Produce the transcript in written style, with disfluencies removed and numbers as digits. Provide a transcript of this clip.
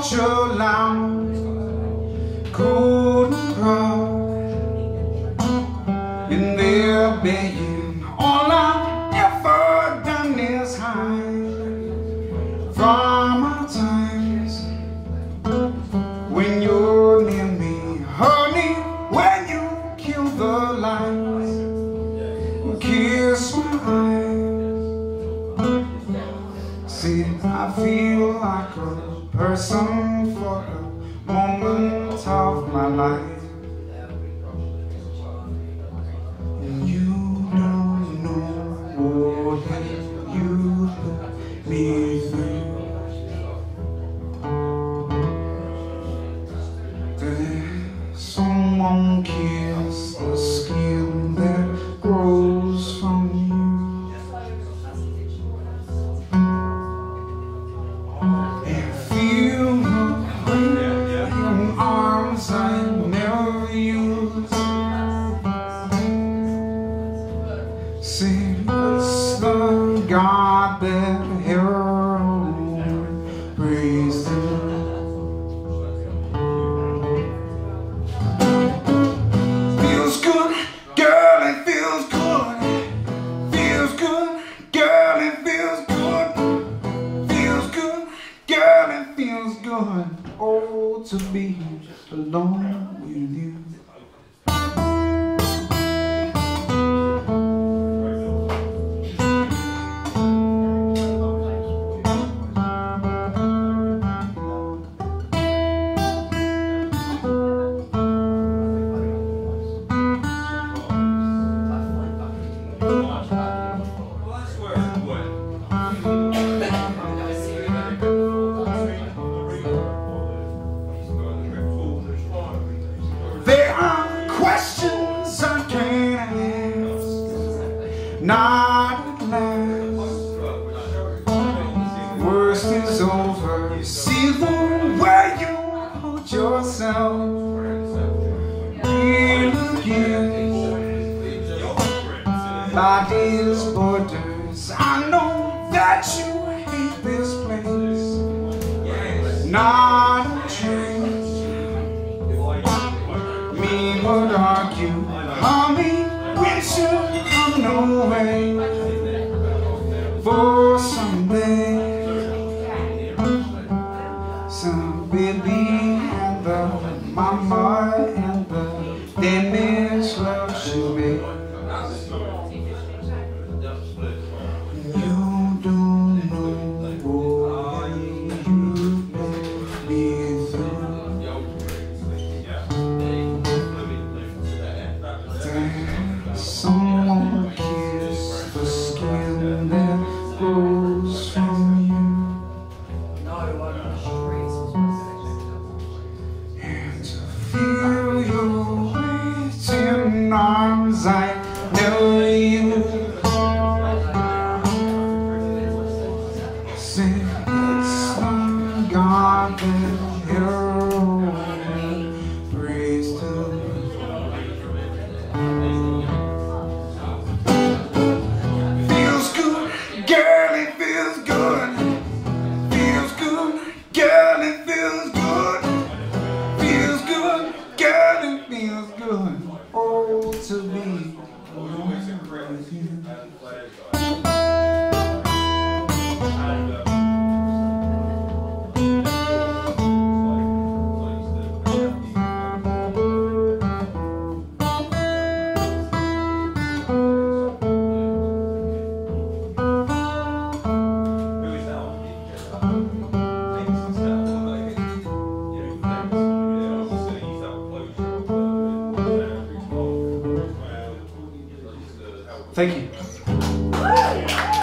torture lamb couldn't cry, and they're begging. All I've ever done is hide from our times when you're near me, honey, when you kill the lights, kiss my eyes. See, I feel like a person for a moment of my life. And you don't know what you put me through. There's someone kiss the skin that grows from you. And feel the weight in arms I never used. See, it's the God that herald praised him. Feels good, girl, it feels good. Feels good, girl, it feels good. Feels good, girl, it feels good. Oh, to be alone with you. There are questions I can't ask, not at last. Worst is over. See the way you hold yourself. Breathe again. Body's borders. I know that you hate this place. Not a change. Me would argue, honey, we should come no way for someday. Some baby and the mama and the damaged love she made. You don't know what you've been through. Someone kiss the skin that grows from you. And to feel your weight in arms I never used. Say it's the God that herald praised him. Girl, it feels good. Feels good. Girl, it feels good. Feels good. Girl, it feels good. Oh, to be alone with you. Thank you.